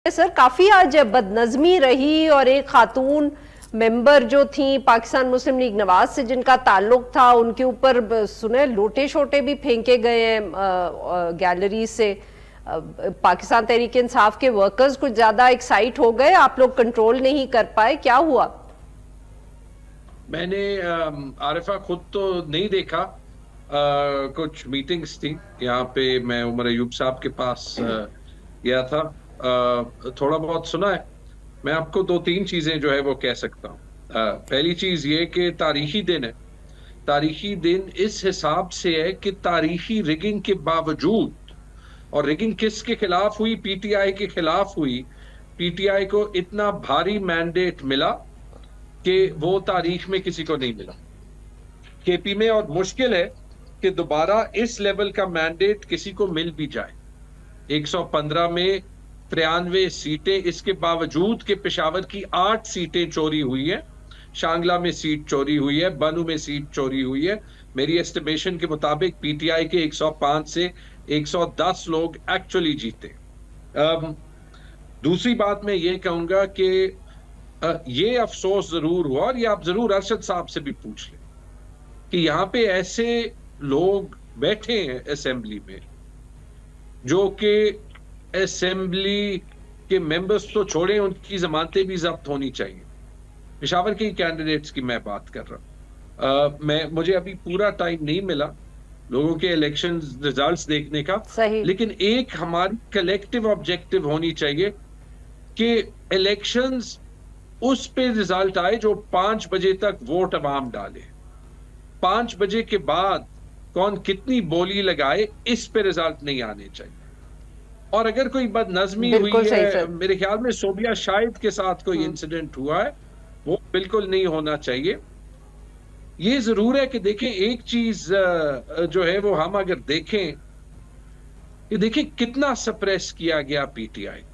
Sir काफी आज बदनज़मी रही और एक खातून मेंबर जो थी पाकिस्तान मुस्लिम लीग नवाज से जिनका ताल्लुक था, उनके ऊपर सुने लोटे शोटे भी फेंके गए हैं गैलरी से। पाकिस्तान तहरीक इंसाफ के वर्कर्स कुछ ज्यादा एक्साइट हो गए, आप लोग कंट्रोल नहीं कर पाए, क्या हुआ? मैंने आरिफा खुद तो नहीं देखा। कुछ मीटिंग्स थी यहाँ पे, मैं उमर अयूब साहब के पास गया था। थोड़ा बहुत सुना है। मैं आपको दो तीन चीजें जो है वो कह सकता हूँ। पहली चीज ये कि तारीखी दिन है। तारीखी दिन इस हिसाब से है कि तारीखी रिगिंग के बावजूद, और रिगिंग किसके खिलाफ हुई? पीटीआई के खिलाफ हुई। पीटीआई को इतना भारी मैंडेट मिला कि वो तारीख में किसी को नहीं मिला केपी में, और मुश्किल है कि दोबारा इस लेवल का मैंडेट किसी को मिल भी जाए। 115 में 93 सीटें, इसके बावजूद कि पेशावर की 8 सीटें चोरी हुई है, शांगला में सीट चोरी हुई है, बनू में सीट चोरी हुई है। मेरी एस्टिमेशन के मुताबिक पीटीआई के 105 से 110 लोग एक्चुअली जीते। दूसरी बात मैं ये कहूंगा कि ये अफसोस जरूर हुआ, और ये आप जरूर अरशद साहब से भी पूछ लें कि यहाँ पे ऐसे लोग बैठे हैं असेंबली में जो कि असेंबली के मेंबर्स तो छोड़े, उनकी जमानतें भी जब्त होनी चाहिए। पेशावर के कैंडिडेट्स की मैं बात कर रहा हूं। मुझे अभी पूरा टाइम नहीं मिला लोगों के इलेक्शन रिजल्ट्स देखने का, लेकिन एक हमारी कलेक्टिव ऑब्जेक्टिव होनी चाहिए कि इलेक्शंस उस पे रिजल्ट आए जो 5 बजे तक वोट अवाम डाले। 5 बजे के बाद कौन कितनी बोली लगाए, इस पे रिजल्ट नहीं आने चाहिए। और अगर कोई बदनज़मी हुई है, मेरे ख्याल में सोबिया शाहिद के साथ कोई इंसिडेंट हुआ है, वो बिल्कुल नहीं होना चाहिए। ये जरूर है कि देखें, एक चीज जो है वो हम अगर देखें, ये देखें कितना सप्रेस किया गया पीटीआई।